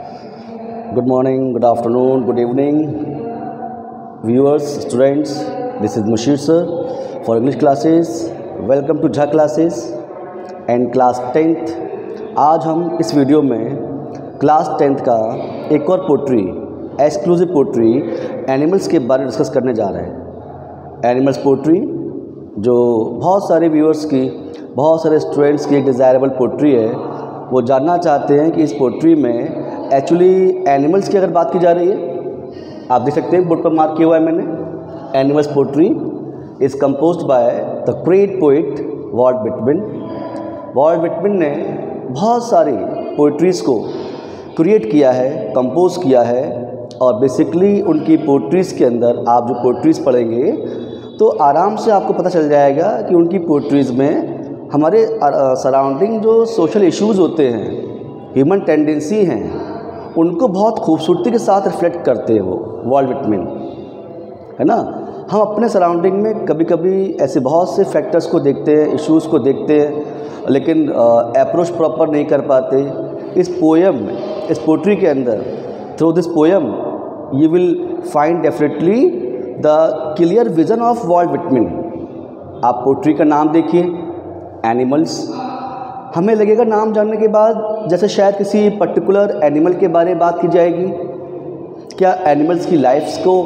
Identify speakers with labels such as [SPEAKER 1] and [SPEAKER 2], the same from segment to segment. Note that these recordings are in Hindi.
[SPEAKER 1] Good morning, good afternoon, good evening, viewers, students. This is Mushir sir for English classes. Welcome to Jha classes and class 10th. आज हम इस वीडियो में क्लास 10th का एक और पोट्री, एक्सक्लूसिव पोट्री एनिमल्स के बारे में डिस्कस करने जा रहे हैं। एनिमल्स पोट्री जो बहुत सारे व्यूअर्स की, बहुत सारे स्टूडेंट्स की एक डिज़ायरेबल पोट्री है। वो जानना चाहते हैं कि इस पोट्री में एक्चुअली एनिमल्स की अगर बात की जा रही है, आप देख सकते हैं बोर्ड पर मार्क किया हुआ है मैंने। Animals poetry is composed by the great poet Walt Whitman. Walt Whitman ने बहुत सारी पोइट्रीज़ को क्रिएट किया है, कंपोज किया है, और बेसिकली उनकी पोइट्रीज़ के अंदर आप जो पोइट्रीज़ पढ़ेंगे तो आराम से आपको पता चल जाएगा कि उनकी पोइट्रीज़ में हमारे सराउंडिंग जो सोशल इश्यूज़ होते हैं, ह्यूमन टेंडेंसी हैं, उनको बहुत खूबसूरती के साथ रिफ्लेक्ट करते हैं वो वॉल्ट व्हिटमैन, है ना। हम अपने सराउंडिंग में कभी कभी ऐसे बहुत से फैक्टर्स को देखते हैं, इश्यूज़ को देखते हैं, लेकिन अप्रोच प्रॉपर नहीं कर पाते। इस पोएम में, इस पोट्री के अंदर, through this poem you will find definitely the clear vision of Walt Whitman. आप पोट्री का नाम देखिए, एनिमल्स। हमें लगेगा नाम जानने के बाद जैसे शायद किसी पर्टिकुलर एनिमल के बारे में बात की जाएगी। क्या एनिमल्स की लाइफ्स को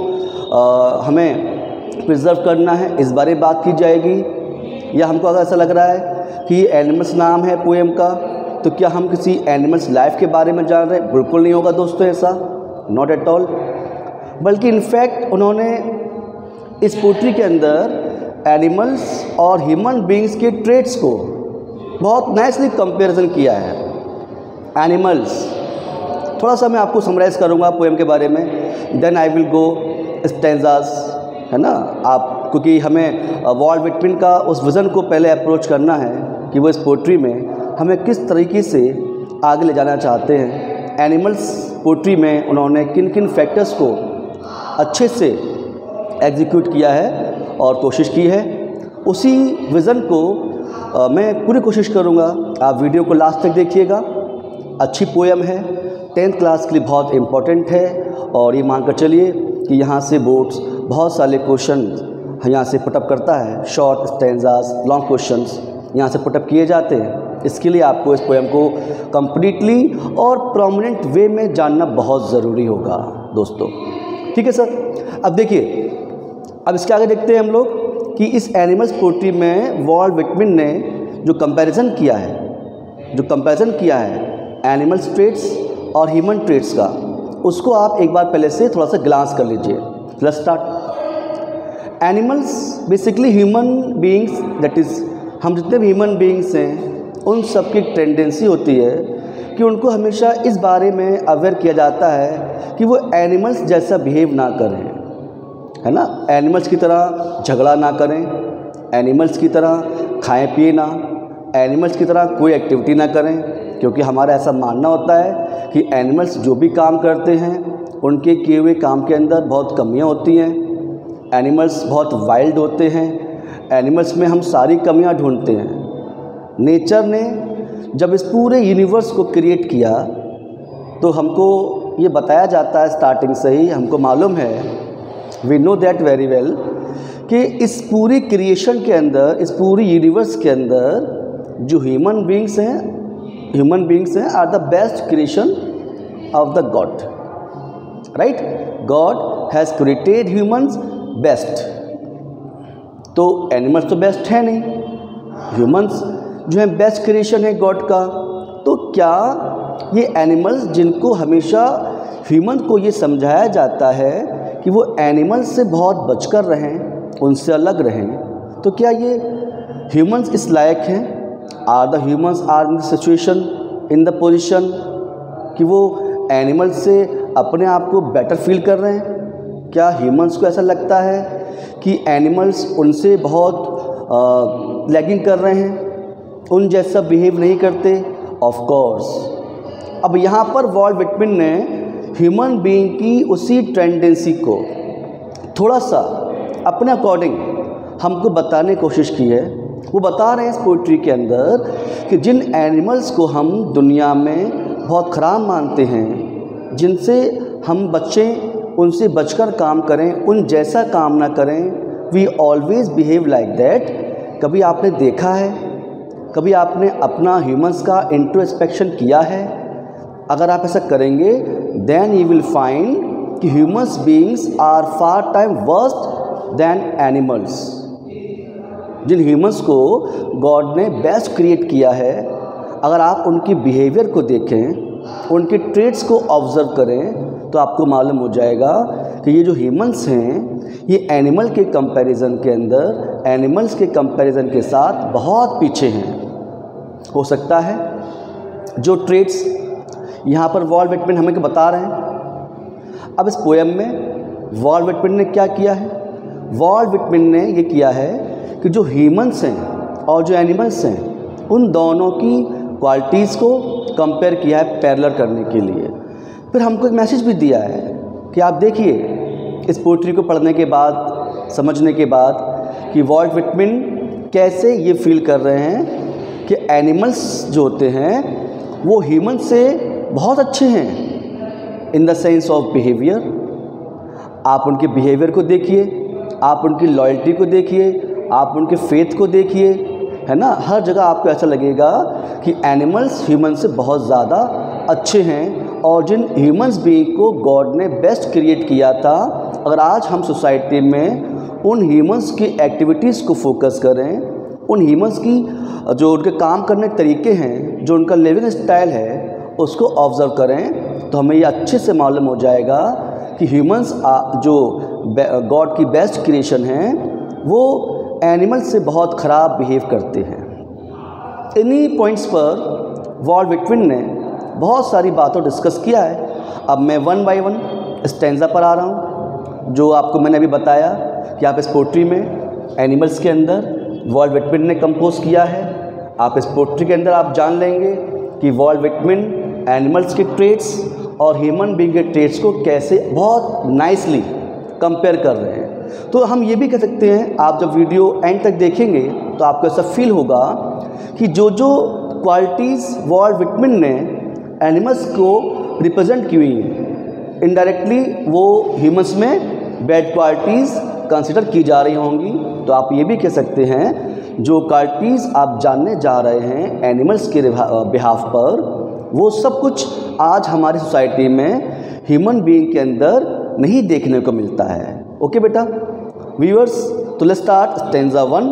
[SPEAKER 1] हमें प्रिजर्व करना है, इस बारे में बात की जाएगी। या हमको अगर ऐसा लग रहा है कि एनिमल्स नाम है पोएम का, तो क्या हम किसी एनिमल्स लाइफ के बारे में जान रहे हैं? बिल्कुल नहीं होगा दोस्तों, ऐसा नॉट एट ऑल। बल्कि इनफैक्ट उन्होंने इस पोट्री के अंदर एनिमल्स और ह्यूमन बीइंग्स के ट्रेट्स को बहुत नाइसली कंपैरिजन किया है। एनिमल्स, थोड़ा सा मैं आपको समराइज़ करूँगा पोएम के बारे में, then I will go stanzas, है ना। आप क्योंकि हमें वॉल्ट व्हिटमैन का उस विज़न को पहले अप्रोच करना है कि वो इस पोट्री में हमें किस तरीके से आगे ले जाना चाहते हैं। एनिमल्स पोट्री में उन्होंने किन किन फैक्टर्स को अच्छे से एग्जीक्यूट किया है और कोशिश की है, उसी विज़न को मैं पूरी कोशिश करूँगा। आप वीडियो को लास्ट तक देखिएगा। अच्छी पोएम है, 10th क्लास के लिए बहुत इम्पॉर्टेंट है, और ये मानकर चलिए कि यहाँ से बोर्ड्स बहुत सारे क्वेश्चन यहाँ से पुटअप करता है। शॉर्ट स्टैंजास, लॉन्ग क्वेश्चंस यहाँ से पुटअप किए जाते हैं। इसके लिए आपको इस पोएम को कम्प्लीटली और प्रोमिनेंट वे में जानना बहुत ज़रूरी होगा दोस्तों। ठीक है सर। अब देखिए, अब इसके आगे देखते हैं हम लोग कि इस एनिमल्स पोट्री में वॉल्ट व्हिटमैन ने जो कंपैरिजन किया है एनिमल्स ट्रेट्स और ह्यूमन ट्रेट्स का, उसको आप एक बार पहले से थोड़ा सा ग्लांस कर लीजिए। Let's start. Animals basically human beings, that is हम जितने भी ह्यूमन बीइंग्स हैं उन सब की टेंडेंसी होती है कि उनको हमेशा इस बारे में अवेयर किया जाता है कि वो एनिमल्स जैसा बिहेव ना करें, है ना। एनिमल्स की तरह झगड़ा ना करें, एनिमल्स की तरह खाएं पिए ना, एनिमल्स की तरह कोई एक्टिविटी ना करें, क्योंकि हमारा ऐसा मानना होता है कि एनिमल्स जो भी काम करते हैं उनके किए हुए काम के अंदर बहुत कमियां होती हैं। एनिमल्स बहुत वाइल्ड होते हैं, एनिमल्स में हम सारी कमियां ढूंढते हैं। नेचर ने जब इस पूरे यूनिवर्स को क्रिएट किया तो हमको ये बताया जाता है स्टार्टिंग से ही, हमको मालूम है, we know that very well, कि इस पूरी क्रिएशन के अंदर, इस पूरी यूनिवर्स के अंदर जो ह्यूमन बीइंग्स हैं are the best creation of the god, right. God has created humans best. तो एनिमल्स तो बेस्ट है नहीं, ह्यूमंस जो है बेस्ट क्रिएशन है गॉड का। तो क्या ये एनिमल्स जिनको हमेशा ह्यूमन को ये समझाया जाता है कि वो एनिमल्स से बहुत बचकर रहें, उनसे अलग रहें, तो क्या ये ह्यूमंस इस लायक हैं? Are the humans are in the situation, in the position कि वो एनिमल्स से अपने आप को बेटर फील कर रहे हैं? क्या ह्यूमंस को ऐसा लगता है कि एनिमल्स उनसे बहुत लैगिंग कर रहे हैं, उन जैसा बिहेव नहीं करते? Of course. अब यहाँ पर वॉल्ट व्हिटमैन ने ह्यूमन बीइंग की उसी टेंडेंसी को थोड़ा सा अपने अकॉर्डिंग हमको बताने की कोशिश की है। वो बता रहे हैं इस पोइट्री के अंदर कि जिन एनिमल्स को हम दुनिया में बहुत ख़राब मानते हैं, जिनसे हम बचें, उनसे बचकर काम करें, उन जैसा काम ना करें। We always behave like that. कभी आपने देखा है, कभी आपने अपना ह्यूमंस का इंट्रोस्पेक्शन किया है? अगर आप ऐसा करेंगे देन यू विल फाइंड कि humans beings are far time worst than animals. जिन ह्यूमंस को गॉड ने बेस्ट क्रिएट किया है, अगर आप उनकी बिहेवियर को देखें, उनके ट्रेड्स को ऑब्ज़र्व करें, तो आपको मालूम हो जाएगा कि ये जो ह्यूमंस हैं ये एनिमल के कंपैरिजन के अंदर, एनिमल्स के कंपैरिजन के साथ बहुत पीछे हैं। हो सकता है जो ट्रेड्स यहाँ पर वॉल्ट व्हिटमैन हमें बता रहे हैं। अब इस पोएम में वॉल्ट व्हिटमैन ने क्या किया है? वॉल्ट व्हिटमैन ने ये किया है कि जो ह्यूमंस हैं और जो एनिमल्स हैं, उन दोनों की क्वालिटीज़ को कंपेयर किया है पैरेलल करने के लिए। फिर हमको एक मैसेज भी दिया है कि आप देखिए इस पोइट्री को पढ़ने के बाद, समझने के बाद, कि वॉल्ट व्हिटमैन कैसे ये फील कर रहे हैं कि एनिमल्स जो होते हैं वो ह्यूमन से बहुत अच्छे हैं in the sense of behaviour. आप उनके बिहेवियर को देखिए, आप उनकी लॉयल्टी को देखिए, आप उनके फेथ को देखिए, है ना। हर जगह आपको ऐसा लगेगा कि एनिमल्स ह्यूमन से बहुत ज़्यादा अच्छे हैं। और जिन ह्यूमंस बीइंग को गॉड ने बेस्ट क्रिएट किया था, अगर आज हम सोसाइटी में उन ह्यूमंस की एक्टिविटीज़ को फोकस करें, उन ह्यूमंस की जो उनके काम करने के तरीके हैं, जो उनका लिविंग स्टाइल है, उसको ऑब्ज़र्व करें, तो हमें ये अच्छे से मालूम हो जाएगा कि ह्यूमंस जो गॉड की बेस्ट क्रिएशन हैं वो एनिमल्स से बहुत ख़राब बिहेव करते हैं। इन्हीं पॉइंट्स पर वॉल्ट व्हिटमैन ने बहुत सारी बातों डिस्कस किया है। अब मैं वन बाय वन स्टैंजा पर आ रहा हूँ, जो आपको मैंने अभी बताया कि आप इस पोट्री में एनिमल्स के अंदर वॉल्ट व्हिटमैन ने कंपोज किया है। आप इस पोट्री के अंदर आप जान लेंगे कि वॉल्ट व्हिटमैन एनिमल्स के ट्रेट्स और ह्यूमन बीइंग के ट्रेट्स को कैसे बहुत नाइसली कंपेयर कर रहे हैं। तो हम ये भी कह सकते हैं, आप जब वीडियो एंड तक देखेंगे तो आपको ऐसा फील होगा कि जो जो क्वालिटीज़ वॉल्ट व्हिटमैन ने एनिमल्स को रिप्रेजेंट की हुई, इनडायरेक्टली वो ह्यूमंस में बैड क्वालिटीज़ कंसिडर की जा रही होंगी। तो आप ये भी कह सकते हैं जो क्वालिटीज़ आप जानने जा रहे हैं एनिमल्स के बिहाफ पर, वो सब कुछ आज हमारी सोसाइटी में ह्यूमन बीइंग के अंदर नहीं देखने को मिलता है। ओके बेटा व्यूअर्स, तो लेट्स स्टार्ट स्टैंजा 1।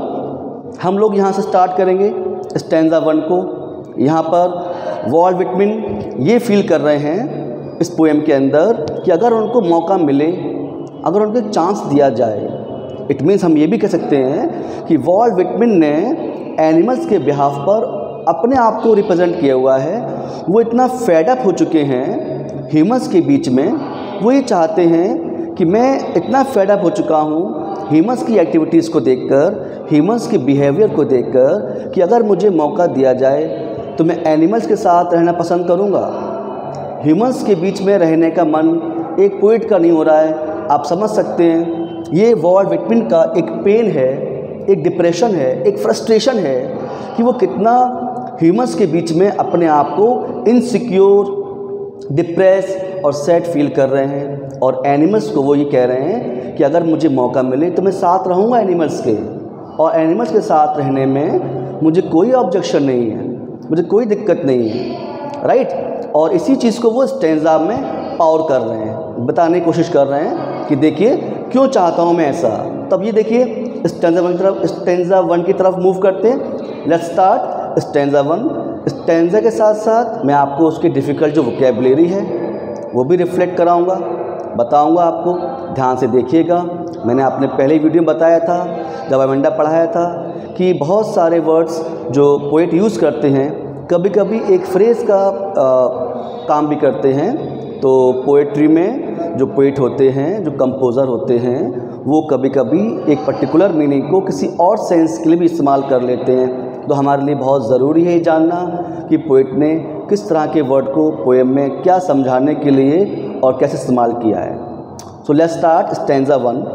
[SPEAKER 1] हम लोग यहाँ से स्टार्ट करेंगे स्टैंजा 1 को। यहाँ पर वॉल्ट व्हिटमैन ये फील कर रहे हैं इस पोएम के अंदर कि अगर उनको मौका मिले, अगर उनको चांस दिया जाए, इट मीन्स हम ये भी कह सकते हैं कि वॉल्ट व्हिटमैन ने एनिमल्स के बिहाफ पर अपने आप को रिप्रेजेंट किया हुआ है। वो इतना फेड अप हो चुके हैं ह्यूमंस के बीच में, वो ये चाहते हैं कि मैं इतना फेड अप हो चुका हूँ ह्यूमंस की एक्टिविटीज़ को देखकर, ह्यूमंस के बिहेवियर को देखकर, कि अगर मुझे मौका दिया जाए तो मैं एनिमल्स के साथ रहना पसंद करूँगा। ह्यूमंस के बीच में रहने का मन एक पोइट का नहीं हो रहा है। आप समझ सकते हैं ये वॉल्ट व्हिटमैन का एक पेन है, एक डिप्रेशन है, एक फ्रस्ट्रेशन है कि वो कितना ह्यूमंस के बीच में अपने आप को इनसिक्योर, डिप्रेस और सैड फील कर रहे हैं। और एनिमल्स को वो ये कह रहे हैं कि अगर मुझे मौका मिले तो मैं साथ रहूँगा एनिमल्स के, और एनिमल्स के साथ रहने में मुझे कोई ऑब्जेक्शन नहीं है, मुझे कोई दिक्कत नहीं है, राइट। और इसी चीज़ को वो स्टैंजा में पावर कर रहे हैं, बताने की कोशिश कर रहे हैं कि देखिए क्यों चाहता हूँ मैं ऐसा। तब ये देखिए स्टैंजा 1 की तरफ मूव करते हैं। Let's start stanza 1। स्टैंजा के साथ साथ मैं आपको उसकी डिफ़िकल्ट जो वोकैबुलरी है वो भी रिफ्लेक्ट कराऊंगा, बताऊंगा आपको। ध्यान से देखिएगा। मैंने अपने पहले वीडियो में बताया था, जब अमेंडा पढ़ाया था, कि बहुत सारे वर्ड्स जो पोएट यूज़ करते हैं कभी कभी एक फ्रेज़ का काम भी करते हैं। तो पोएट्री में जो पोएट होते हैं, जो कंपोज़र होते हैं, वो कभी कभी एक पर्टिकुलर मीनिंग को किसी और सेंस के लिए भी इस्तेमाल कर लेते हैं। तो हमारे लिए बहुत ज़रूरी है ये जानना कि पोएट ने किस तरह के वर्ड को पोएम में क्या समझाने के लिए और कैसे इस्तेमाल किया है। So let's start stanza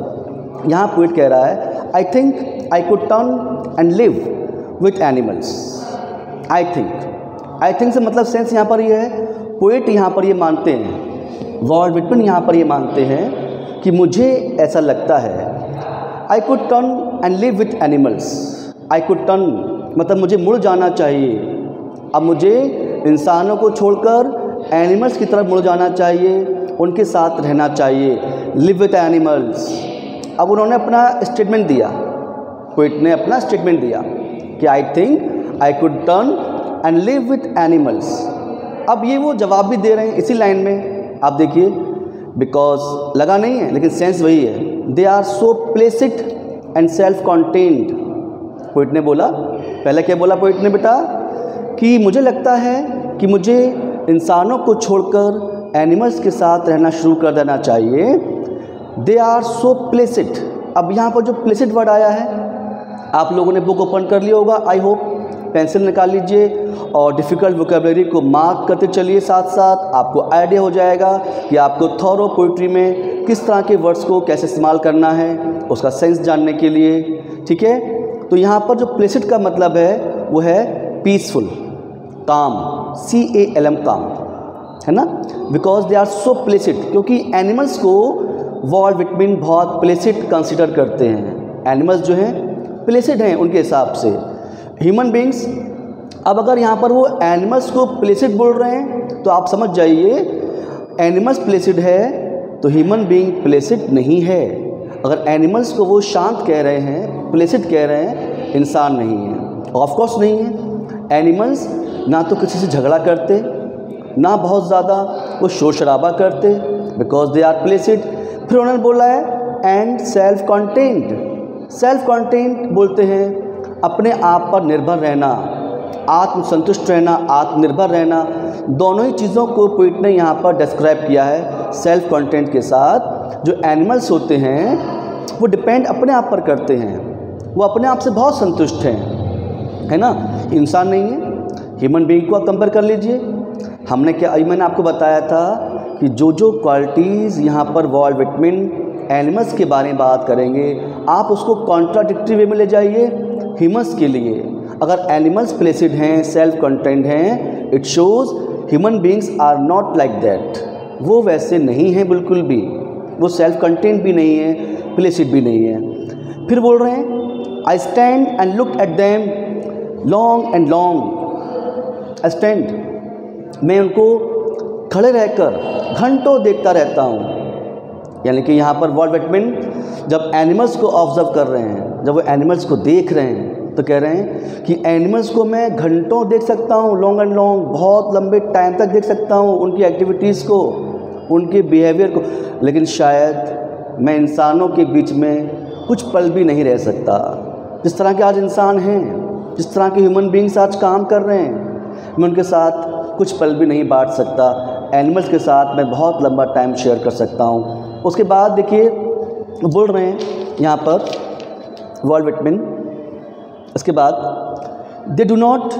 [SPEAKER 1] 1। यहाँ पोएट कह रहा है, I think I could turn and live with animals. I think से मतलब सेंस यहाँ पर ये है, पोएट यहाँ पर ये मानते हैं वॉल्ट विटमैन यहाँ पर ये मानते हैं कि मुझे ऐसा लगता है, I could turn and live with animals. I could turn मतलब मुझे मुड़ जाना चाहिए, अब मुझे इंसानों को छोड़कर एनिमल्स की तरफ मुड़ जाना चाहिए, उनके साथ रहना चाहिए, लिव विथ एनिमल्स। अब उन्होंने अपना स्टेटमेंट दिया, पोइट ने अपना स्टेटमेंट दिया कि I think I could turn and live with animals. अब ये वो जवाब भी दे रहे हैं इसी लाइन में, आप देखिए, बिकॉज लगा नहीं है लेकिन सेंस वही है, they are so placid and self contained. Poet ने बोला, पहले क्या बोला पोइट ने बेटा, कि मुझे लगता है कि मुझे इंसानों को छोड़कर एनिमल्स के साथ रहना शुरू कर देना चाहिए। They are so placid. अब यहाँ पर जो प्लेसिड वर्ड आया है, आप लोगों ने बुक ओपन कर लिया होगा, आई होप, पेंसिल निकाल लीजिए और डिफ़िकल्ट वोकैबुलरी को मार्क करते चलिए, साथ साथ आपको आइडिया हो जाएगा कि आपको थॉरो पोइट्री में किस तरह के वर्ड्स को कैसे इस्तेमाल करना है, उसका सेंस जानने के लिए, ठीक है। तो यहाँ पर जो प्लेसिड का मतलब है वो है पीसफुल, काम, CALM, काम, है ना, because they are so placid, क्योंकि एनिमल्स को वॉल्ट विटमैन बहुत प्लेसिड कंसिडर करते हैं। एनिमल्स जो हैं प्लेसिड हैं उनके हिसाब से, ह्यूमन बींग्स। अब अगर यहाँ पर वो एनिमल्स को प्लेसिड बोल रहे हैं तो आप समझ जाइए, एनिमल्स प्लेसिड है तो ह्यूमन बीइंग प्लेसिड नहीं है। अगर एनिमल्स को वो शांत कह रहे हैं, प्लेसिड कह रहे हैं, इंसान नहीं है, ऑफ कोर्स नहीं है। एनिमल्स ना तो किसी से झगड़ा करते, ना बहुत ज़्यादा वो शोर शराबा करते, बिकॉज दे आर प्लेसिड। फिर उन्होंने बोला है and self contained. Self contained बोलते हैं अपने आप पर निर्भर रहना, आत्मसंतुष्ट रहना, आत्मनिर्भर रहना, दोनों ही चीज़ों को पोइट ने यहाँ पर डिस्क्राइब किया है सेल्फ कॉन्टेंट के साथ। जो एनिमल्स होते हैं वो डिपेंड अपने आप पर करते हैं, वो अपने आप से बहुत संतुष्ट हैं, है ना, इंसान नहीं है। ह्यूमन बीइंग को आप कंपेयर कर लीजिए, हमने क्या, मैंने आपको बताया था कि जो क्वालिटीज़ यहाँ पर वॉल्ट विटमैन एनिमल्स के बारे में बात करेंगे, आप उसको कॉन्ट्राडिक्टरी वे में ले जाइए ह्यूमन्स के लिए। अगर एनिमल्स प्लेसिड हैं, सेल्फ कंटेंट हैं, it shows human beings are not like that. वो वैसे नहीं हैं बिल्कुल भी, वो सेल्फ कंटेंट भी नहीं है, प्लेसिड भी नहीं है। फिर बोल रहे हैं I stand and look at them long and long. I stand, मैं उनको खड़े रहकर घंटों देखता रहता हूँ। यानी कि यहाँ पर वॉल्ट विटमैन जब एनिमल्स को ऑब्जर्व कर रहे हैं, जब वो एनिमल्स को देख रहे हैं, तो कह रहे हैं कि एनिमल्स को मैं घंटों देख सकता हूँ, लॉन्ग एंड लॉन्ग, बहुत लंबे टाइम तक देख सकता हूँ, उनकी एक्टिविटीज़ को, उनके बिहेवियर को, लेकिन शायद मैं इंसानों के बीच में कुछ पल भी नहीं रह सकता। जिस तरह के आज इंसान हैं, जिस तरह के ह्यूमन बीइंग्स आज काम कर रहे हैं, मैं उनके साथ कुछ पल भी नहीं बांट सकता। एनिमल्स के साथ मैं बहुत लंबा टाइम शेयर कर सकता हूँ। उसके बाद देखिए बोल रहे हैं यहाँ पर वॉल्ट विटमैन, इसके बाद they do not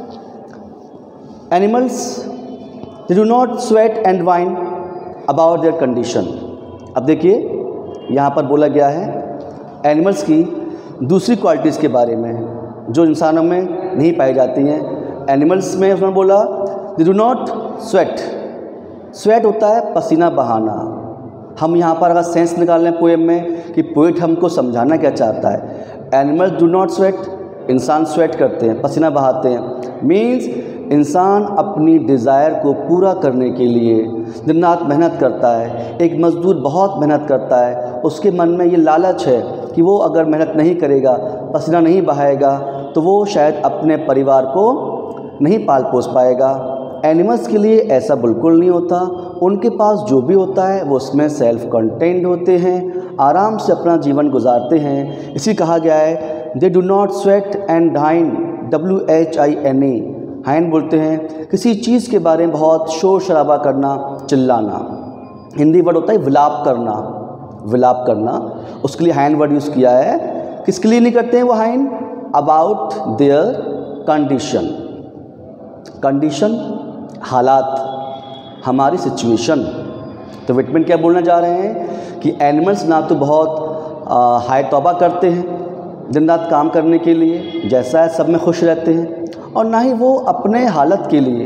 [SPEAKER 1] animals they do not sweat and whine about their condition. अब देखिए यहाँ पर बोला गया है एनिमल्स की दूसरी क्वालिटीज़ के बारे में जो इंसानों में नहीं पाई जाती हैं। एनिमल्स में उसने बोला they do not sweat. Sweat होता है पसीना बहाना। हम यहाँ पर अगर सेंस निकाल लें पोएम में कि पोइट हमको समझाना क्या चाहता है, एनिमल्स डू नॉट स्वेट, इंसान स्वेट करते हैं, पसीना बहाते हैं, मीन्स इंसान अपनी डिज़ायर को पूरा करने के लिए दिन रात मेहनत करता है। एक मज़दूर बहुत मेहनत करता है, उसके मन में ये लालच है कि वो अगर मेहनत नहीं करेगा, पसीना नहीं बहाएगा, तो वो शायद अपने परिवार को नहीं पाल पोस पाएगा। एनिमल्स के लिए ऐसा बिल्कुल नहीं होता। उनके पास जो भी होता है वो उसमें सेल्फ कंटेंट होते हैं, आराम से अपना जीवन गुजारते हैं। इसी कहा गया है they do not sweat and whine, WHINE, whine बोलते हैं किसी चीज़ के बारे में बहुत शोर शराबा करना, चिल्लाना। हिंदी वर्ड होता है विलाप करना, विलाप करना, उसके लिए हाइन वर्ड यूज़ किया है। किसके लिए नहीं करते हैं वो whine? About their condition. Condition, हालात, हमारी सिचुएशन। तो विटमैन क्या बोलना चाह रहे हैं कि एनिमल्स ना तो बहुत हाय तौबा करते हैं दिन रात काम करने के लिए, जैसा है सब में खुश रहते हैं, और ना ही वो अपने हालत के लिए,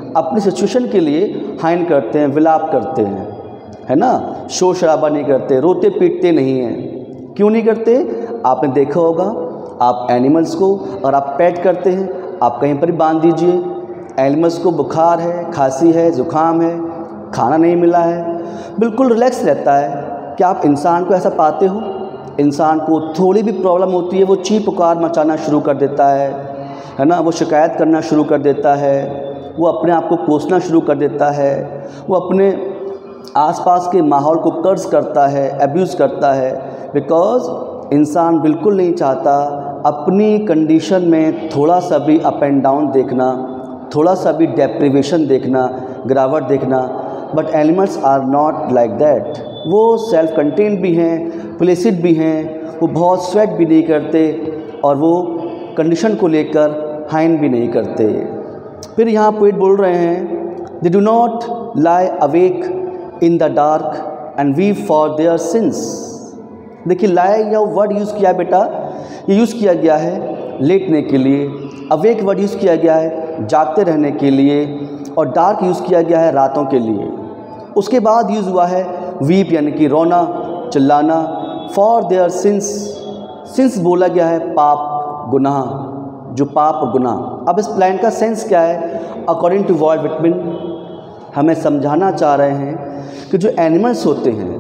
[SPEAKER 1] अपनी सिचुएशन के लिए हाइन करते हैं, विलाप करते हैं, है ना, शोर शराबा नहीं करते, रोते पीटते नहीं हैं। क्यों नहीं करते? आपने देखा होगा, आप एनिमल्स को और आप पेट करते हैं, आप कहीं पर भी बांध दीजिए, एनिमल्स को बुखार है, खांसी है, ज़ुकाम है, खाना नहीं मिला है, बिल्कुल रिलैक्स रहता है। क्या आप इंसान को ऐसा पाते हो? इंसान को थोड़ी भी प्रॉब्लम होती है वो चीख पुकार मचाना शुरू कर देता है ना, वो शिकायत करना शुरू कर देता है, वो अपने आप को कोसना शुरू कर देता है, वो अपने आसपास के माहौल को कर्ज करता है, अब्यूज़ करता है, बिकॉज़ इंसान बिल्कुल नहीं चाहता अपनी कंडीशन में थोड़ा सा भी अप एंड डाउन देखना, थोड़ा सा भी डेप्रिवेशन देखना, गिरावट देखना। But animals are not like that. वो सेल्फ कंटेन्ड भी हैं, प्लेसिड भी हैं, वो बहुत स्वेट भी नहीं करते और वो कंडीशन को लेकर हाइन भी नहीं करते। फिर यहाँ पोएट बोल रहे हैं, they do not lie awake in the dark and weep for their sins. देखिए, लाई या वर्ड यूज़ किया बेटा, ये यूज़ किया गया है लेटने के लिए, अवेक वर्ड यूज़ किया गया है जागते रहने के लिए, और डार्क यूज़ किया गया है रातों के लिए। उसके बाद यूज़ हुआ है वीप यानी कि रोना, चिल्लाना, फॉर देयर सिंस। सिंस बोला गया है पाप, गुनाह, जो पाप और गुनाह। अब इस प्लान का सेंस क्या है? अकॉर्डिंग टू वॉल्ट विटमन हमें समझाना चाह रहे हैं कि जो एनिमल्स होते हैं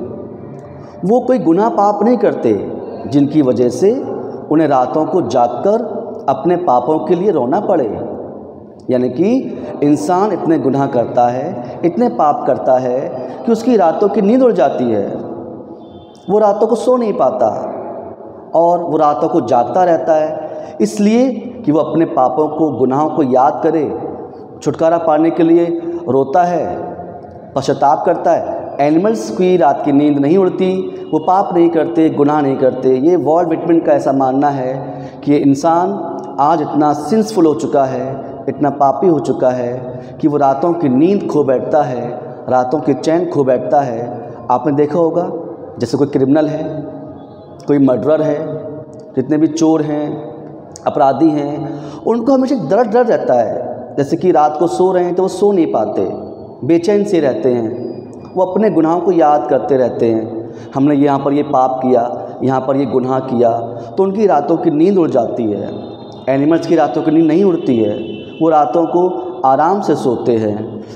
[SPEAKER 1] वो कोई गुनाह पाप नहीं करते, जिनकी वजह से उन्हें रातों को जागकर अपने पापों के लिए रोना पड़े। यानी कि इंसान इतने गुनाह करता है, इतने पाप करता है कि उसकी रातों की नींद उड़ जाती है, वो रातों को सो नहीं पाता और वो रातों को जागता रहता है, इसलिए कि वो अपने पापों को, गुनाहों को याद करे, छुटकारा पाने के लिए रोता है, पश्चाताप करता है। एनिमल्स की रात की नींद नहीं उड़ती, वो पाप नहीं करते, गुनाह नहीं करते। ये वॉल्ट विटमन का ऐसा मानना है कि इंसान आज इतना सिंसफुल हो चुका है, इतना पापी हो चुका है कि वो रातों की नींद खो बैठता है, रातों की चैन खो बैठता है। आपने देखा होगा, जैसे कोई क्रिमिनल है, कोई मर्डरर है, जितने भी चोर हैं, अपराधी हैं, उनको हमेशा डर रहता है। जैसे कि रात को सो रहे हैं तो वो सो नहीं पाते, बेचैन से रहते हैं, वो अपने गुनाहों को याद करते रहते हैं। हमने यहाँ पर ये पाप किया, यहाँ पर ये गुनाह किया, तो उनकी रातों की नींद उड़ जाती है। एनिमल्स की रातों की नींद नहीं उड़ती है, वो रातों को आराम से सोते हैं।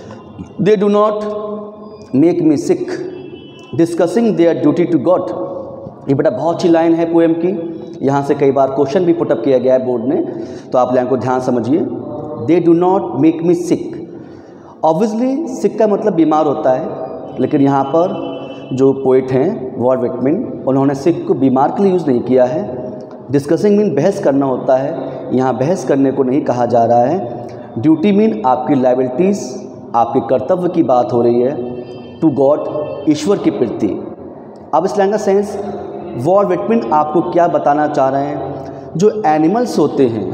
[SPEAKER 1] They do not make me sick discussing their duty to god. ये बेटा बहुत अच्छी लाइन है पोएम की, यहाँ से कई बार क्वेश्चन भी पुटअप किया गया है बोर्ड में, तो आप लाइन को ध्यान समझिए। They do not make me sick. Obviously sick का मतलब बीमार होता है, लेकिन यहाँ पर जो पोइट हैं वॉल्ट विटमन, उन्होंने सिक को बीमार के लिए यूज़ नहीं किया है। डिस्कसिंग मीन बहस करना होता है, यहाँ बहस करने को नहीं कहा जा रहा है। ड्यूटी मीन आपकी लायबिलिटीज़, आपके कर्तव्य की बात हो रही है, टू गॉड, ईश्वर की प्रति। अब इस लाइन का सेंस वॉल्ट विटमन आपको क्या बताना चाह रहे हैं? जो एनिमल्स होते हैं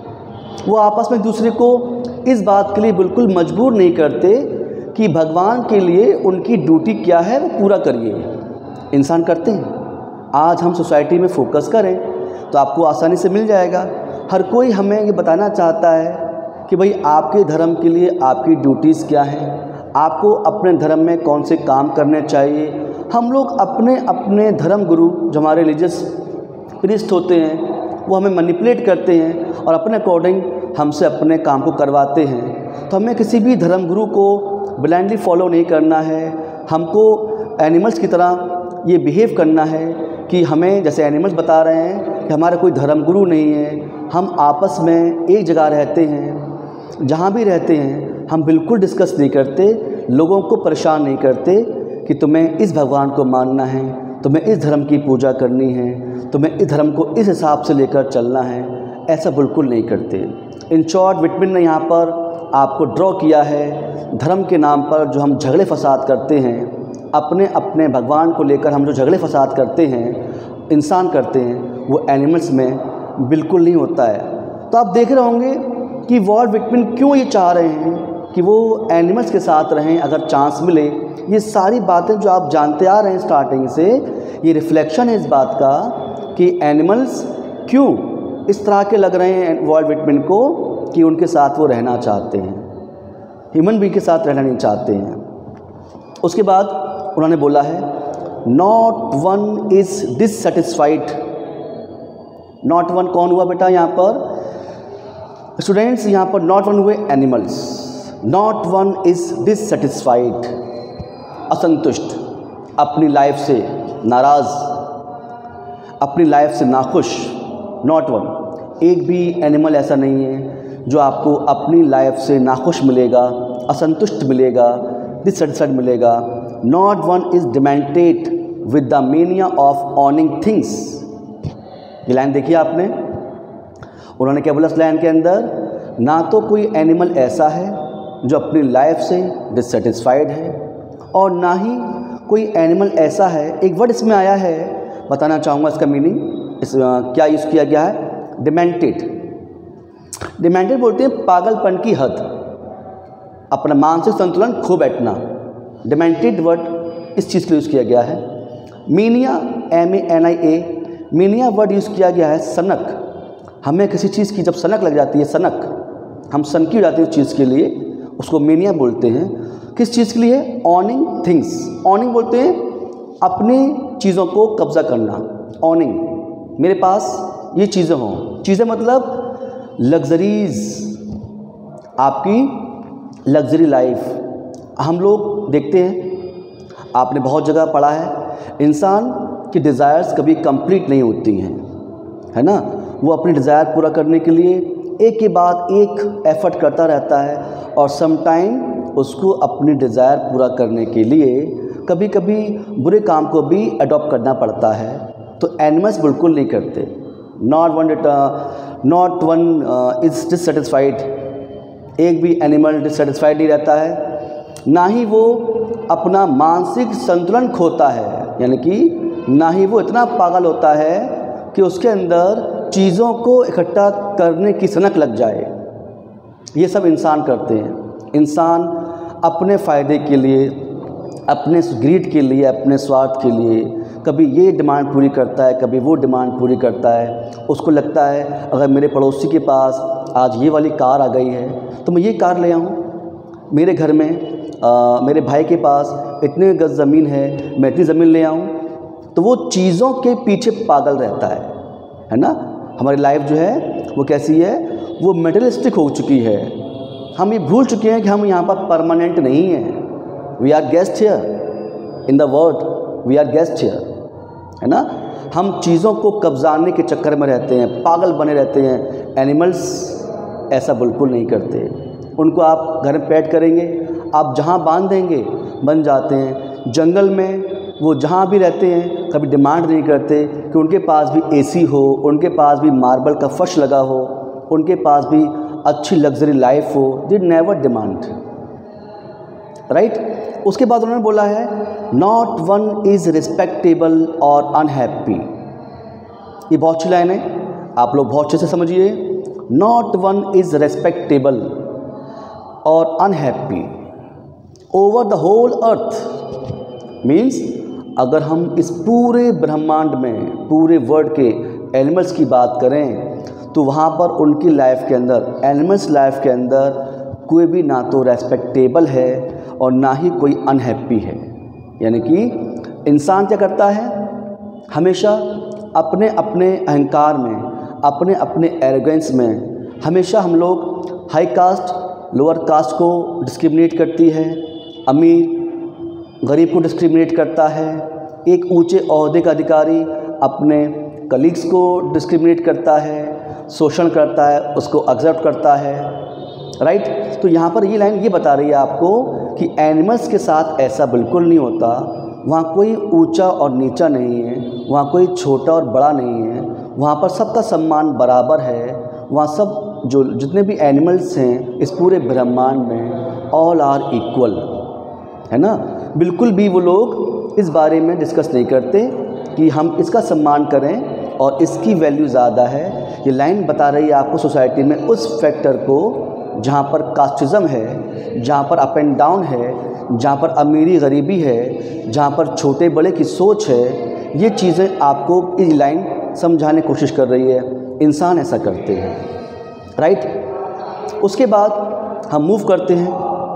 [SPEAKER 1] वो आपस में एक दूसरे को इस बात के लिए बिल्कुल मजबूर नहीं करते कि भगवान के लिए उनकी ड्यूटी क्या है वो पूरा करिए। इंसान करते हैं। आज हम सोसाइटी में फोकस करें तो आपको आसानी से मिल जाएगा। हर कोई हमें ये बताना चाहता है कि भाई आपके धर्म के लिए आपकी ड्यूटीज़ क्या हैं, आपको अपने धर्म में कौन से काम करने चाहिए। हम लोग अपने अपने धर्म गुरु, जो हमारे रिलीजियस प्रीस्ट होते हैं, वो हमें मैनिपुलेट करते हैं और अपने अकॉर्डिंग हमसे अपने काम को करवाते हैं। तो हमें किसी भी धर्म गुरु को ब्लाइंडली फॉलो नहीं करना है। हमको एनिमल्स की तरह ये बिहेव करना है कि हमें, जैसे एनिमल्स बता रहे हैं कि हमारा कोई धर्म गुरु नहीं है, हम आपस में एक जगह रहते हैं, जहाँ भी रहते हैं हम बिल्कुल डिस्कस नहीं करते, लोगों को परेशान नहीं करते कि तुम्हें इस भगवान को मानना है, तुम्हें इस धर्म की पूजा करनी है, तुम्हें इस धर्म को इस हिसाब से लेकर चलना है, ऐसा बिल्कुल नहीं करते। इन शॉर्ट विटमन ने यहाँ पर आपको ड्रॉ किया है धर्म के नाम पर जो हम झगड़े फसाद करते हैं, अपने अपने भगवान को लेकर हम जो झगड़े फसाद करते हैं, इंसान करते हैं, वो एनिमल्स में बिल्कुल नहीं होता है। तो आप देख रहे होंगे कि वॉल्ट विटमन क्यों ये चाह रहे हैं कि वो एनिमल्स के साथ रहें अगर चांस मिले। ये सारी बातें जो आप जानते आ रहे हैं स्टार्टिंग से, ये रिफ्लेक्शन है इस बात का कि एनिमल्स क्यों इस तरह के लग रहे हैं वॉल्ट विटमन को कि उनके साथ वो रहना चाहते हैं। ह्यूमन बीइंग के साथ रहना नहीं चाहते हैं। उसके बाद उन्होंने बोला है not one is dissatisfied. Not one कौन हुआ बेटा यहाँ पर स्टूडेंट्स? यहाँ पर नॉट वन हुए animals. Not one is dissatisfied, असंतुष्ट, अपनी लाइफ से नाराज़, अपनी लाइफ से नाखुश। नॉट वन, एक भी एनिमल ऐसा नहीं है जो आपको अपनी लाइफ से नाखुश मिलेगा, असंतुष्ट मिलेगा, डिससेटिस्फाइड मिलेगा। Not one is demented with the mania of owning things. ये लाइन देखिए आपने, उन्होंने क्या बोला इस लाइन के अंदर? ना तो कोई एनिमल ऐसा है जो अपनी लाइफ से डिससेटिस्फाइड है, और ना ही कोई एनिमल ऐसा है, एक वर्ड इसमें आया है, बताना चाहूँगा इसका मीनिंग, क्या यूज़ किया गया है? डिमेंटेड। डिमेंटेड बोलते हैं पागलपन की हद, अपना मानसिक संतुलन खो बैठना। डिमेंटेड वर्ड इस चीज़ के लिए यूज़ किया गया है। Mania, MENIA, mania word use किया गया है सनक। हमें किसी चीज़ की जब सनक लग जाती है, सनक, हम सनकी हो जाते हैं उस चीज़ के लिए, उसको मीनिया बोलते हैं। किस चीज़ के लिए? ऑनिंग थिंग्स। ऑनिंग बोलते हैं अपनी चीज़ों को कब्जा करना। ऑनिंग, मेरे पास ये चीज़ें हों। चीज़ें मतलब लग्जरीज़, आपकी लग्जरी लाइफ। हम लोग देखते हैं, आपने बहुत जगह पढ़ा है, इंसान की डिज़ायर्स कभी कंप्लीट नहीं होती हैं, है ना। वो अपनी डिज़ायर पूरा करने के लिए एक के बाद एक एफ़र्ट करता रहता है, और सम टाइम उसको अपनी डिज़ायर पूरा करने के लिए कभी कभी बुरे काम को भी अडॉप्ट करना पड़ता है। तो एनिमल्स बिल्कुल नहीं करते। Not one is dissatisfied. एक भी एनिमल डिससेटिस्फाइड नहीं रहता है, ना ही वो अपना मानसिक संतुलन खोता है, यानी कि ना ही वो इतना पागल होता है कि उसके अंदर चीज़ों को इकट्ठा करने की सनक लग जाए। ये सब इंसान करते हैं। इंसान अपने फ़ायदे के लिए, अपने ग्रीड के लिए, अपने स्वार्थ के लिए कभी ये डिमांड पूरी करता है, कभी वो डिमांड पूरी करता है। उसको लगता है अगर मेरे पड़ोसी के पास आज ये वाली कार आ गई है तो मैं ये कार ले आऊँ। मेरे घर में मेरे भाई के पास इतने गज ज़मीन है, मैं इतनी ज़मीन ले आऊँ। तो वो चीज़ों के पीछे पागल रहता है ना। हमारी लाइफ जो है वो कैसी है? वो मेटेरियलिस्टिक हो चुकी है। हम ये भूल चुके हैं कि हम यहाँ पर परमानेंट नहीं हैं। We are guest here in the world, we are guest here, है ना। हम चीज़ों को कब्जाने के चक्कर में रहते हैं, पागल बने रहते हैं। एनिमल्स ऐसा बिल्कुल नहीं करते। उनको आप घर में पेट करेंगे, आप जहाँ बांध देंगे बन जाते हैं। जंगल में वो जहाँ भी रहते हैं कभी डिमांड नहीं करते कि उनके पास भी एसी हो, उनके पास भी मार्बल का फर्श लगा हो, उनके पास भी अच्छी लग्जरी लाइफ हो। They never demand, right. उसके बाद उन्होंने बोला है नॉट वन इज़ रिस्पेक्टेबल और अनहैप्पी। ये बहुत अच्छी लाइन है, आप लोग बहुत अच्छे से समझिए। नॉट वन इज़ रिस्पेक्टेबल और unhappy over the whole earth. Means अगर हम इस पूरे ब्रह्मांड में, पूरे वर्ल्ड के एनिमल्स की बात करें तो वहाँ पर उनकी लाइफ के अंदर, एनिमल्स लाइफ के अंदर कोई भी ना तो रेस्पेक्टेबल है और ना ही कोई अनहैप्पी है। यानी कि इंसान क्या करता है? हमेशा अपने अपने अहंकार में, अपने अपने एरोगेंस में हमेशा हम लोग हाई कास्ट लोअर कास्ट को डिस्क्रिमिनेट करती है, अमीर गरीब को डिस्क्रिमिनेट करता है, एक ऊंचे ओहदे का अधिकारी अपने कलीग्स को डिस्क्रिमिनेट करता है, शोषण करता है, उसको एक्सेप्ट करता है, राइट। तो यहाँ पर ये लाइन ये बता रही है आपको कि एनिमल्स के साथ ऐसा बिल्कुल नहीं होता। वहाँ कोई ऊंचा और नीचा नहीं है, वहाँ कोई छोटा और बड़ा नहीं है, वहाँ पर सबका सम्मान बराबर है। वहाँ सब जो जितने भी एनिमल्स हैं इस पूरे ब्रह्मांड में ऑल आर इक्वल, है ना। बिल्कुल भी वो लोग इस बारे में डिस्कस नहीं करते कि हम इसका सम्मान करें और इसकी वैल्यू ज़्यादा है। ये लाइन बता रही है आपको सोसाइटी में उस फैक्टर को जहाँ पर कास्टिज़म है, जहाँ पर अप एंड डाउन है, जहाँ पर अमीरी गरीबी है, जहाँ पर छोटे बड़े की सोच है। ये चीज़ें आपको ये लाइन समझाने की कोशिश कर रही है। इंसान ऐसा करते हैं, राइट। उसके बाद हम मूव करते हैं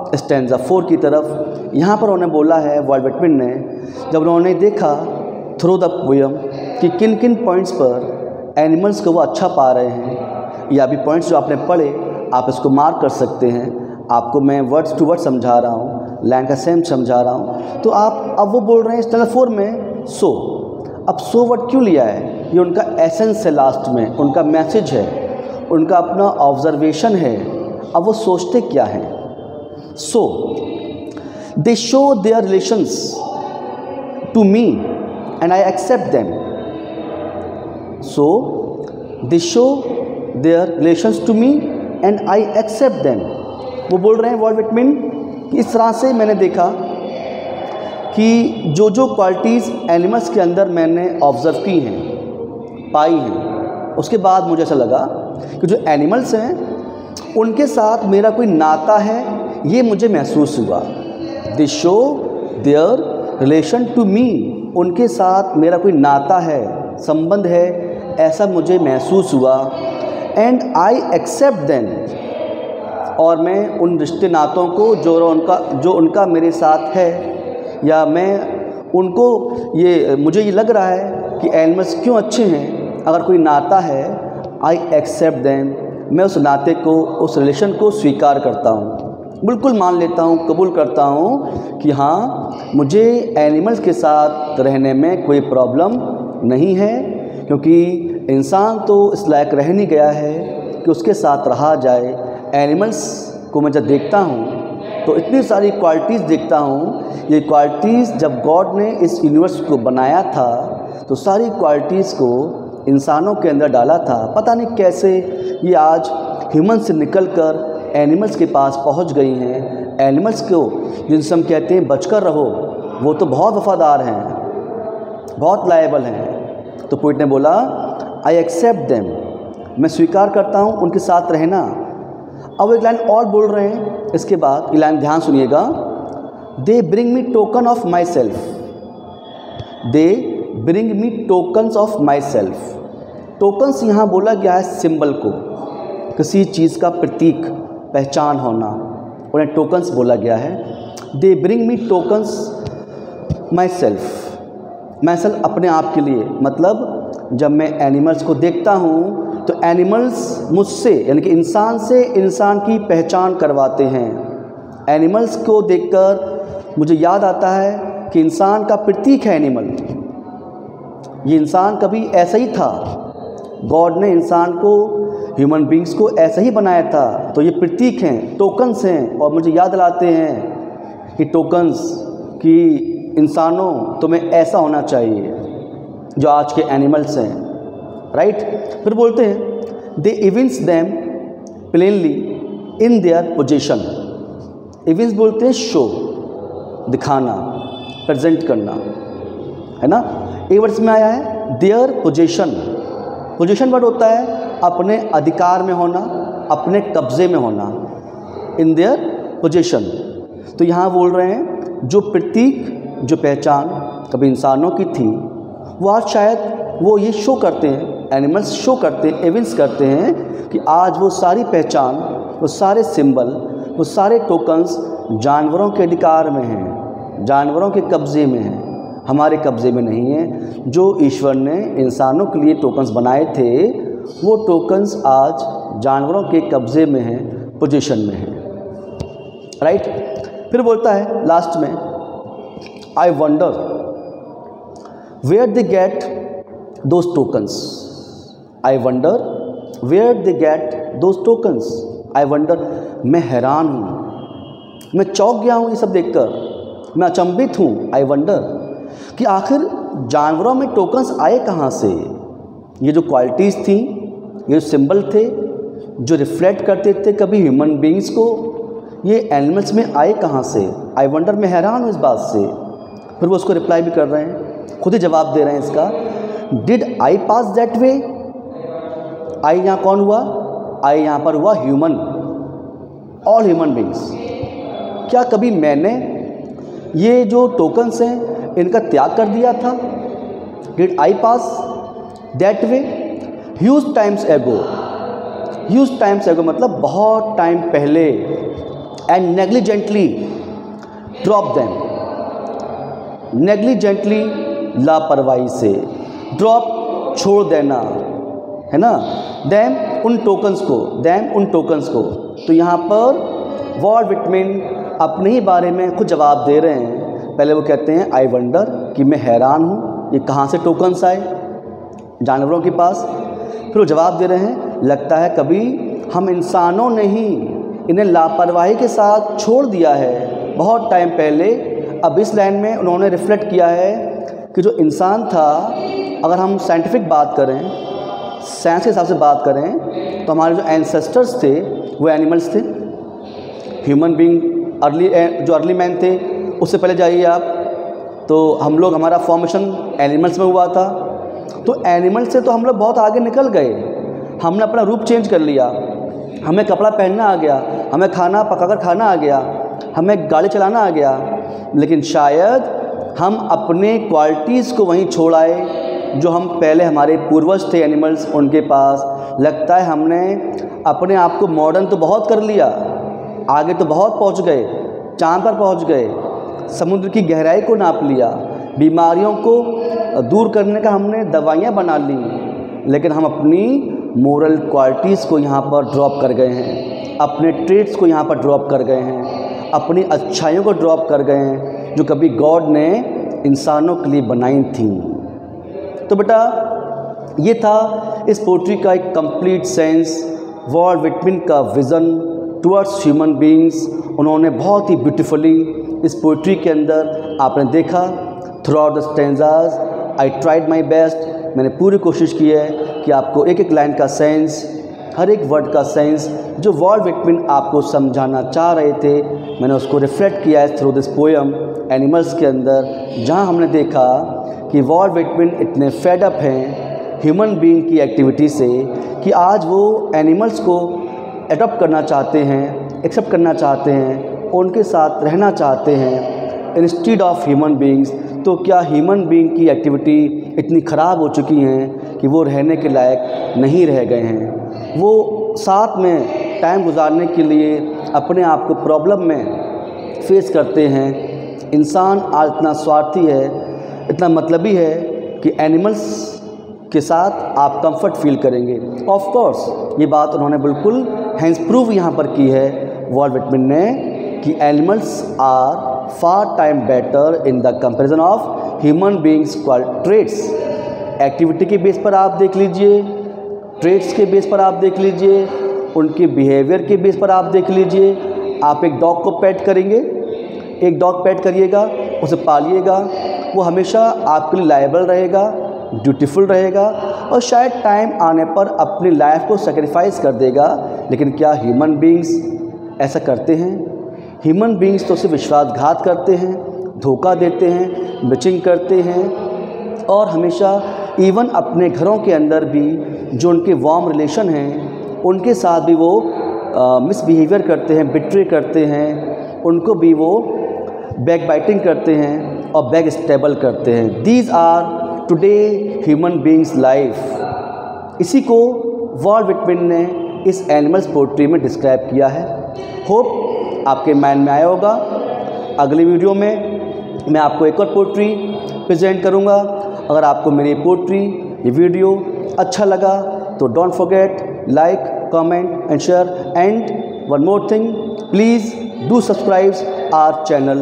[SPEAKER 1] स्टैंजा 4 की तरफ। यहाँ पर उन्होंने बोला है वॉल्ट व्हिटमैन ने, जब उन्होंने देखा थ्रू द पोयम कि किन किन पॉइंट्स पर एनिमल्स को वो अच्छा पा रहे हैं, या अभी पॉइंट्स जो आपने पढ़े आप इसको मार्क कर सकते हैं। आपको मैं वर्ड्स टू वर्ड समझा रहा हूँ, लाइन का सेम समझा रहा हूँ। तो आप अब वो बोल रहे हैं स्टैंजा 4 में सो। अब सो वर्ड क्यों लिया है? ये उनका एसेंस है, लास्ट में उनका मैसेज है, उनका अपना ऑब्जर्वेशन है। अब वो सोचते क्या हैं? So they show their relations to me and I accept them. So they show their relations to me and I accept them. वो बोल रहे हैं वॉल्ट व्हिटमैन कि इस तरह से मैंने देखा कि जो जो क्वालिटीज़ एनिमल्स के अंदर मैंने ऑब्ज़र्व की हैं, पाई हैं, उसके बाद मुझे ऐसा लगा कि जो एनिमल्स हैं उनके साथ मेरा कोई नाता है, ये मुझे महसूस हुआ। They show their relation to me, उनके साथ मेरा कोई नाता है, संबंध है, ऐसा मुझे महसूस हुआ। एंड आई एक्सेप्ट देम, और मैं उन रिश्ते नातों को जो उनका मेरे साथ है, या मैं उनको मुझे ये लग रहा है कि एनिमल्स क्यों अच्छे हैं, अगर कोई नाता है, आई एक्सेप्ट देम, मैं उस नाते को, उस रिलेशन को स्वीकार करता हूँ, बिल्कुल मान लेता हूँ, कबूल करता हूँ कि हाँ मुझे एनिमल्स के साथ रहने में कोई प्रॉब्लम नहीं है, क्योंकि इंसान तो इस लायक रह नहीं गया है कि उसके साथ रहा जाए। एनिमल्स को मैं जब देखता हूँ तो इतनी सारी क्वालिटीज़ देखता हूँ। ये क्वालिटीज़ जब गॉड ने इस यूनिवर्स को बनाया था तो सारी क्वालिटीज़ को इंसानों के अंदर डाला था। पता नहीं कैसे ये आज ह्यूमन से निकलकर एनिमल्स के पास पहुँच गई हैं। एनिमल्स को जिनसे हम कहते हैं बचकर रहो, वो तो बहुत वफ़ादार हैं, बहुत लायबल हैं। तो पोइट ने बोला आई एक्सेप्ट देम, मैं स्वीकार करता हूँ उनके साथ रहना। अब एक लाइन और बोल रहे हैं इसके बाद, ये लाइन ध्यान सुनिएगा। They bring me token of myself, they bring me tokens of myself. Tokens यहाँ बोला गया है सिंबल को, किसी चीज़ का प्रतीक, पहचान होना, उन्हें टोकन्स बोला गया है। They bring me tokens myself, मैं सेल्फ अपने आप के लिए, मतलब जब मैं एनिमल्स को देखता हूँ तो एनिमल्स मुझसे, यानी कि इंसान से इंसान की पहचान करवाते हैं। एनिमल्स को देखकर मुझे याद आता है कि इंसान का प्रतीक है एनिमल, ये इंसान कभी ऐसा ही था, गॉड ने इंसान को, ह्यूमन बींग्स को ऐसा ही बनाया था। तो ये प्रतीक हैं, टोकन्स हैं, और मुझे याद दिलाते हैं कि टोकन्स कि इंसानों तुम्हें ऐसा होना चाहिए जो आज के एनिमल्स हैं, राइट। फिर बोलते हैं they evince them plainly in their position. Evince बोलते हैं शो, दिखाना, प्रेजेंट करना, है ना। एक वर्ड्स में आया है देयर पोजीशन। पोजीशन वर्ड होता है अपने अधिकार में होना, अपने कब्जे में होना, इन देयर पोजीशन। तो यहाँ बोल रहे हैं जो प्रतीक, जो पहचान कभी इंसानों की थी, वो आज शायद वो ये शो करते हैं, एनिमल्स शो करते हैं, एविंस करते हैं कि आज वो सारी पहचान, वो सारे सिंबल, वो सारे टोकन्स जानवरों के अधिकार में हैं, जानवरों के कब्ज़े में हैं, हमारे कब्ज़े में नहीं है। जो ईश्वर ने इंसानों के लिए टोकन्स बनाए थे, वो टोकन्स आज जानवरों के कब्ज़े में हैं, पोजीशन में हैं, राइट। फिर बोलता है लास्ट में I wonder where they get those tokens. I wonder where they get those tokens. I wonder, मैं हैरान हूँ, मैं चौंक गया हूँ ये सब देखकर, मैं अचंभित हूँ। आई वंडर कि आखिर जानवरों में टोकन्स आए कहाँ से। ये जो क्वालिटीज़ थी, ये जो सिंबल थे, जो रिफ्लेक्ट करते थे कभी ह्यूमन बींग्स को, ये एनिमल्स में आए कहाँ से। आई वंडर, मैं हैरान हूँ इस बात से। फिर वो उसको रिप्लाई भी कर रहे हैं, खुद ही जवाब दे रहे हैं इसका। डिड आई पास दैट वे। आई यहाँ कौन हुआ? आई यहाँ पर हुआ ह्यूमन, ऑल ह्यूमन बींग्स। क्या कभी मैंने ये जो टोकन्स हैं इनका त्याग कर दिया था? Did I pass that way huge times ago. Huge times ago मतलब बहुत टाइम पहले, and negligently drop them, negligently लापरवाही से, ड्रॉप छोड़ देना, है ना, दैम उन टोकन्स को, दैम उन टोकन्स को। तो यहाँ पर वॉल्ट व्हिटमैन अपने ही बारे में कुछ जवाब दे रहे हैं। पहले वो कहते हैं आई वंडर, कि मैं हैरान हूँ ये कहाँ से टोकन्स आए जानवरों के पास। फिर वो जवाब दे रहे हैं लगता है कभी हम इंसानों ने ही इन्हें लापरवाही के साथ छोड़ दिया है बहुत टाइम पहले। अब इस लाइन में उन्होंने रिफ्लेक्ट किया है कि जो इंसान था, अगर हम साइंटिफिक बात करें, साइंस के हिसाब से बात करें, तो हमारे जो एंसेस्टर्स थे वो एनिमल्स थे। ह्यूमन बीइंग जो अर्ली मैन थे, उससे पहले जाइए आप, तो हम लोग, हमारा फॉर्मेशन एनिमल्स में हुआ था। तो एनिमल से तो हम लोग बहुत आगे निकल गए, हमने अपना रूप चेंज कर लिया, हमें कपड़ा पहनना आ गया, हमें खाना पकाकर खाना आ गया, हमें गाड़ी चलाना आ गया। लेकिन शायद हम अपने क्वालिटीज़ को वहीं छोड़ आए जो हम पहले हमारे पूर्वज थे एनिमल्स उनके पास। लगता है हमने अपने आप को मॉडर्न तो बहुत कर लिया, आगे तो बहुत पहुंच गए, चांद पर पहुंच गए, समुद्र की गहराई को नाप लिया, बीमारियों को दूर करने का हमने दवाइयाँ बना ली, लेकिन हम अपनी मोरल क्वालिटीज़ को यहाँ पर ड्रॉप कर गए हैं, अपने ट्रेट्स को यहाँ पर ड्रॉप कर गए हैं, अपनी अच्छाइयों को ड्रॉप कर गए हैं जो कभी गॉड ने इंसानों के लिए बनाई थी। तो बेटा ये था इस पोट्री का एक कंप्लीट सेंस, वॉल्ट व्हिटमैन का विज़न टुवर्ड्स ह्यूमन बीइंग्स। उन्होंने बहुत ही ब्यूटीफुली इस पोट्री के अंदर आपने देखा, throughout the stanzas I tried my best, मैंने पूरी कोशिश की है कि आपको एक एक लाइन का सेंस, हर एक वर्ड का सेंस जो वॉल्ट व्हिटमैन आपको समझाना चाह रहे थे, मैंने उसको रिफ्लेक्ट किया है थ्रू दिस पोएम एनिमल्स के अंदर, जहां हमने देखा कि वॉल्ट व्हिटमैन इतने फेड अप हैं ह्यूमन बीइंग की एक्टिविटी से कि आज वो एनिमल्स को एडॉप्ट करना चाहते हैं, एक्सेप्ट करना चाहते हैं, उनके साथ रहना चाहते हैं इंस्टीड ऑफ ह्यूमन बीइंग्स। तो क्या ह्यूमन बीइंग की एक्टिविटी इतनी ख़राब हो चुकी हैं कि वो रहने के लायक नहीं रह गए हैं, वो साथ में टाइम गुजारने के लिए अपने आप को प्रॉब्लम में फेस करते हैं। इंसान आज इतना स्वार्थी है, इतना मतलबी है कि एनिमल्स के साथ आप कंफर्ट फील करेंगे। ऑफ कोर्स ये बात उन्होंने बिल्कुल हैंस प्रूव यहाँ पर की है वॉल्ट व्हिटमैन ने कि animals are far time better in the comparison of human beings traits. Activity के बेस पर आप देख लीजिए, ट्रेट्स के बेस पर आप देख लीजिए, उनके बिहेवियर के बेस पर आप देख लीजिए। आप एक डॉग को पेट करेंगे, एक डॉग पेट करिएगा, उसे पालिएगा, वो हमेशा आपके लिए लायबल रहेगा, ड्यूटीफुल रहेगा और शायद टाइम आने पर अपनी लाइफ को सेक्रीफाइस कर देगा। लेकिन क्या ह्यूमन बीइंग्स ऐसा करते हैं? ह्यूमन बीइंग्स तो सिर्फ विश्वासघात करते हैं, धोखा देते हैं, बिचिंग करते हैं और हमेशा इवन अपने घरों के अंदर भी जो उनके वार्म रिलेशन हैं उनके साथ भी वो मिसबिहेवियर करते हैं, बिट्रे करते हैं, उनको भी वो बैक बाइटिंग करते हैं और बैक स्टेबल करते हैं। These are today human beings life. इसी को वॉल्ट व्हिटमैन ने इस एनिमल्स पोट्री में डिस्क्राइब किया है। होप आपके माइंड में आया होगा। अगली वीडियो में मैं आपको एक और पोट्री प्रेजेंट करूंगा। अगर आपको मेरी पोट्री, ये वीडियो अच्छा लगा तो don't forget like, comment and share and one more thing, please do subscribe our channel.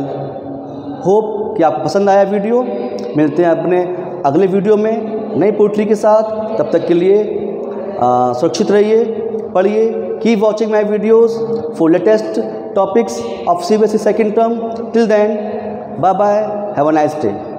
[SPEAKER 1] Hope कि आपको पसंद आया वीडियो। मिलते हैं अपने अगले वीडियो में नई पोट्री के साथ। तब तक के लिए सुरक्षित रहिए, पढ़िए, keep watching my videos for latest topics of CBSE second term. Till then, bye bye, have a nice day.